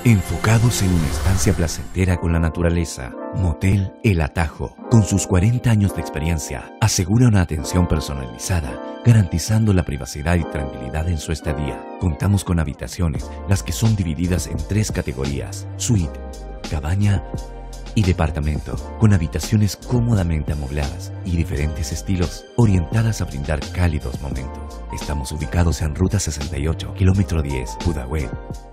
Enfocados en una estancia placentera con la naturaleza, Motel El Atajo, con sus 40 años de experiencia, asegura una atención personalizada, garantizando la privacidad y tranquilidad en su estadía. Contamos con habitaciones, las que son divididas en 3 categorías: suite, cabaña y departamento, con habitaciones cómodamente amobladas y diferentes estilos, orientadas a brindar cálidos momentos. Estamos ubicados en Ruta 68, kilómetro 10, Pudahuel.